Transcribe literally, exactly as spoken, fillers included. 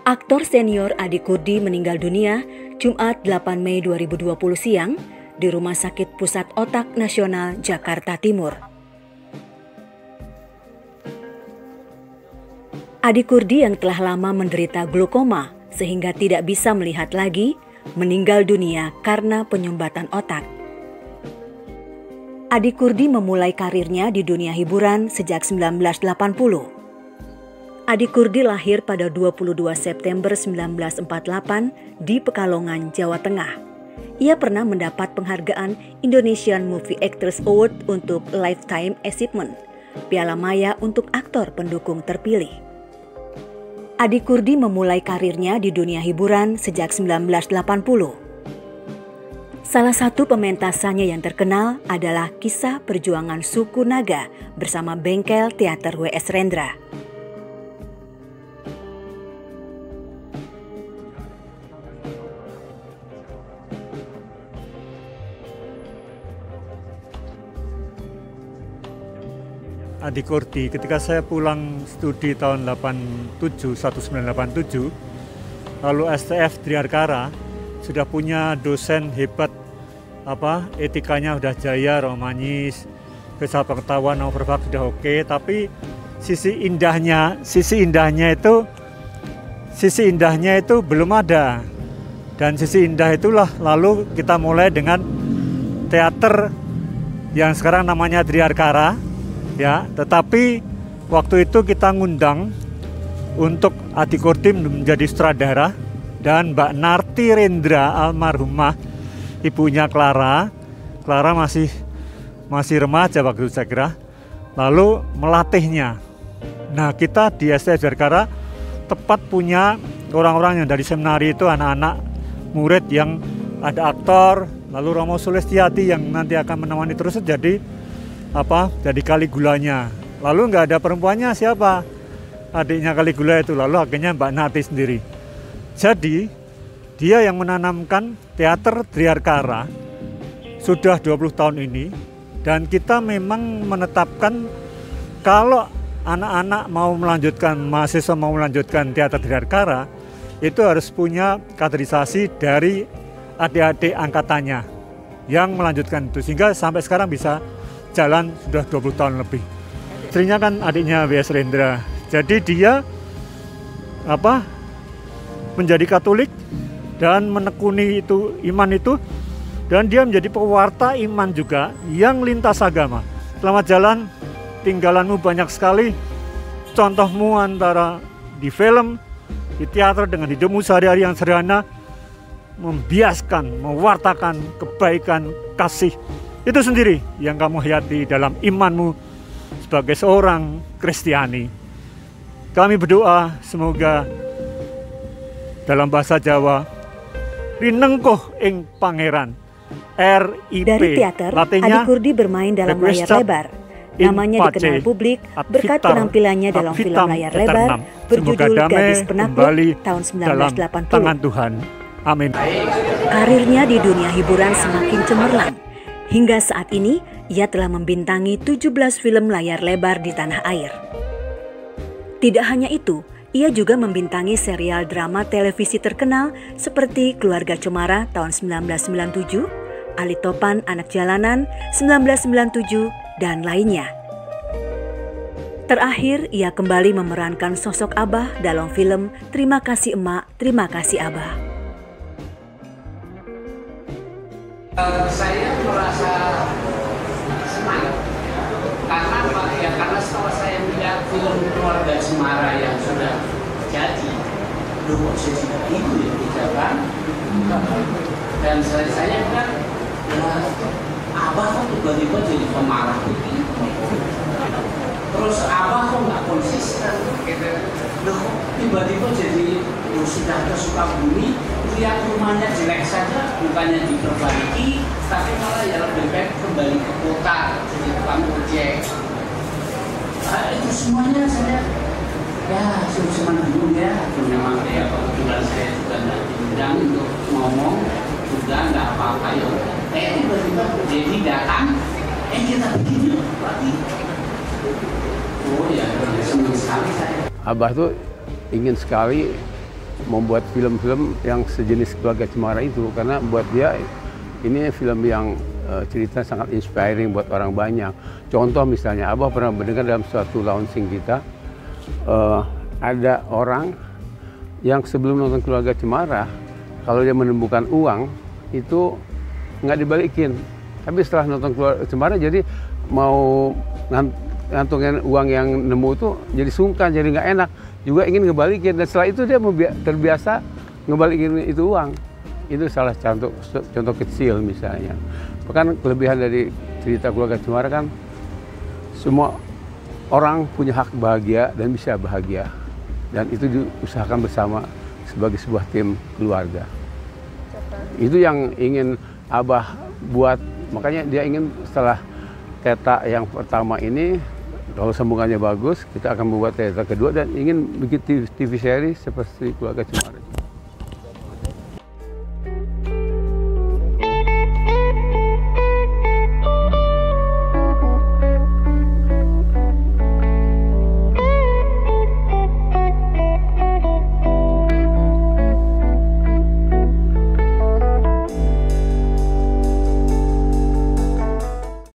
Aktor senior Adi Kurdi meninggal dunia Jumat delapan Mei dua ribu dua puluh siang di Rumah Sakit Pusat Otak Nasional Jakarta Timur. Adi Kurdi yang telah lama menderita glaukoma sehingga tidak bisa melihat lagi, meninggal dunia karena penyumbatan otak. Adi Kurdi memulai karirnya di dunia hiburan sejak seribu sembilan ratus delapan puluh. Adi Kurdi lahir pada dua puluh dua September seribu sembilan ratus empat puluh delapan di Pekalongan, Jawa Tengah. Ia pernah mendapat penghargaan Indonesian Movie Actors Award untuk Lifetime Achievement, Piala Maya untuk aktor pendukung terpilih. Adi Kurdi memulai karirnya di dunia hiburan sejak seribu sembilan ratus delapan puluh. Salah satu pementasannya yang terkenal adalah kisah perjuangan suku Naga bersama Bengkel Teater W S Rendra. Adi Kurdi, ketika saya pulang studi tahun delapan tujuh, seribu sembilan ratus delapan tujuh, lalu S T F Triarkara sudah punya dosen hebat, apa etikanya udah jaya, romanis, besar pengetahuan, overbak sudah oke, tapi sisi indahnya, sisi indahnya itu, sisi indahnya itu belum ada, dan sisi indah itulah lalu kita mulai dengan teater yang sekarang namanya Triarkara. Ya, tetapi waktu itu kita ngundang untuk Adi Kurdi menjadi sutradara dan Mbak Narti Rendra almarhumah ibunya Clara. Clara masih masih remaja waktu itu saya kira. Lalu melatihnya. Nah, kita di S T F Triarkara tepat punya orang-orang yang dari seminari itu anak-anak murid yang ada aktor, lalu Romo Sulistiati yang nanti akan menemani terus jadi apa jadi Kaligulanya. Lalu nggak ada perempuannya, siapa? Adiknya Kaligula itu, lalu akhirnya Mbak Nati sendiri. Jadi dia yang menanamkan teater Triarkara sudah dua puluh tahun ini, dan kita memang menetapkan kalau anak-anak mau melanjutkan, mahasiswa mau melanjutkan teater Triarkara itu harus punya kaderisasi dari adik-adik angkatannya yang melanjutkan itu, sehingga sampai sekarang bisa jalan sudah dua puluh tahun lebih. Istrinya kan adiknya W S Rendra. Jadi dia apa menjadi Katolik dan menekuni itu iman itu, dan dia menjadi pewarta iman juga yang lintas agama. Selamat jalan, tinggalanmu banyak sekali. Contohmu antara di film, di teater dengan hidupmu sehari-hari yang sederhana, membiaskan, mewartakan kebaikan, kasih. Itu sendiri yang kamu hayati dalam imanmu sebagai seorang Kristiani. Kami berdoa semoga dalam bahasa Jawa, rinengkoh ing pangeran, R I P. Dari teater, Adi Kurdi bermain dalam layar lebar. Namanya dikenal publik berkat penampilannya dalam film layar lebar berjudul Gadis Penakluk tahun seribu sembilan ratus delapan puluh. Tangan Tuhan. Amin. Karirnya di dunia hiburan semakin cemerlang. Hingga saat ini, ia telah membintangi tujuh belas film layar lebar di tanah air. Tidak hanya itu, ia juga membintangi serial drama televisi terkenal seperti Keluarga Cemara tahun seribu sembilan ratus sembilan puluh tujuh, Ali Topan Anak Jalanan seribu sembilan ratus sembilan puluh tujuh, dan lainnya. Terakhir, ia kembali memerankan sosok Abah dalam film Terima Kasih Emak, Terima Kasih Abah. Uh, saya merasa senang karena apa ya, karena setelah saya melihat film Keluarga Cemara yang sudah jadi, loh kok saya tidak itu ya tidak kan, dan saya saya kan ya, Abah kok tiba-tiba jadi pemarah begitu, terus Abah kok nggak konsisten gitu, loh tiba-tiba jadi loh, sudah ke Sukabumi, lihat rumahnya jelek saja, bukannya diperbaiki, tapi malah ya lebih baik kembali ke kota jadi tukang ojek. Nah, itu semuanya saya ya cuma bingung ya, memang ya kebetulan saya juga tidak diundang untuk ngomong, juga nggak apa-apa ya. Eh tiba-tiba jadi datang, eh kita begini berarti. Oh ya, senang sekali saya. Abah tuh ingin sekali membuat film-film yang sejenis Keluarga Cemara itu, karena buat dia ini film yang uh, cerita sangat inspiring buat orang banyak. Contoh misalnya, Abah pernah mendengar dalam suatu launching kita, uh, ada orang yang sebelum nonton Keluarga Cemara, kalau dia menemukan uang itu nggak dibalikin. Tapi setelah nonton Keluarga Cemara, jadi mau ngantongin uang yang nemu itu jadi sungkan, jadi nggak enak, juga ingin ngebalikin. Dan setelah itu dia terbiasa ngebalikin itu uang. Itu salah contoh contoh kecil misalnya. Bahkan kelebihan dari cerita Keluarga Cemara kan, semua orang punya hak bahagia dan bisa bahagia. Dan itu diusahakan bersama sebagai sebuah tim keluarga. Itu yang ingin Abah buat. Makanya dia ingin setelah Teta yang pertama ini, kalau sambungannya bagus, kita akan membuat Teta kedua dan ingin bikin T V seri seperti Keluarga Cemara.